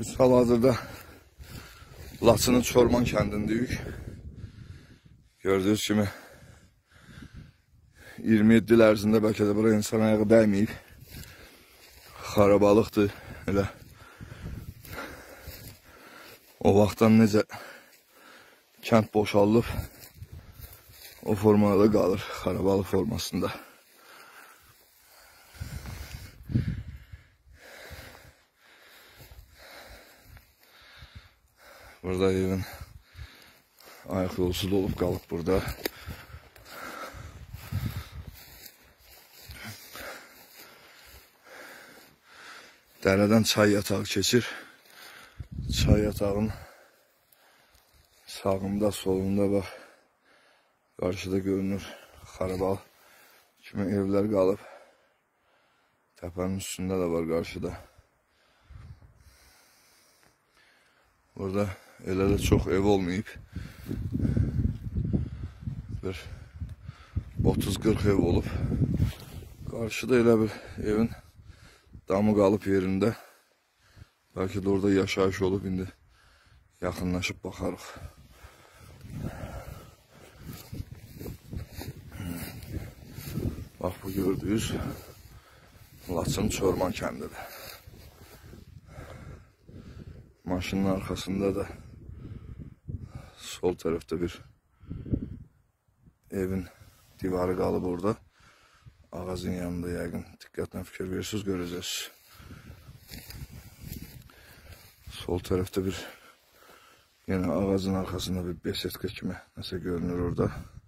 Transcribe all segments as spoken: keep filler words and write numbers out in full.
Biz hal-hazırda Laçının Çorman kəndindəyik. Gördüyünüz kimi iyirmi yeddi il ərzində bəlkə də bura insan ayağı dəyməyib. Xarabalıqdır. Elə o vaxtdan necə kənd boşalıb o formada qalır, xarabalıq formasında. Burada evin ayaq yolusu dolub qalıb burada. Dərədən çay yatağı keçir. Çay yatağın sağında, solunda bax, qarşıda görünür xarabal kimi evlər qalıb. Təpənin üstündə də var qarşıda. Burada elə də çox ev olmayıb. Bir otuz qırx ev olub. Qarşıda elə bir evin damı qalıb yerində. Bəlkə də orada yaşayış olub, indi yaxınlaşıb baxarıq. Bax, bu gördüyünüz Laçın Çorman kəndidir. Maşının arxasında da sol tərəfdə bir evin divarı qalıb orada. Ağacın yanında yəqin diqqətlə fikir verirsiniz, görəcəksiniz. Sol tərəfdə bir yenə ağacın arxasında bir besetka kimi nəsə görünür orada.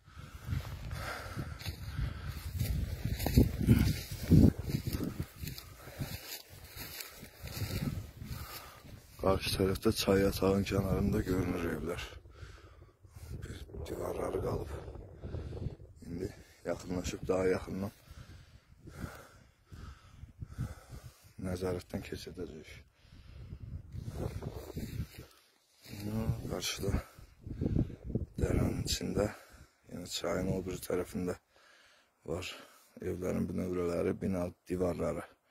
Qarşı tərəfdə çay yatağın kənarında görünür evlər. Bir divarları qalıb. İndi yaxınlaşıb daha yaxından nəzarətdən keçirdəcək. Qarşıda dərənin içində, yəni çayın o bir tərəfində var evlərin bünövrələri, bina divarları.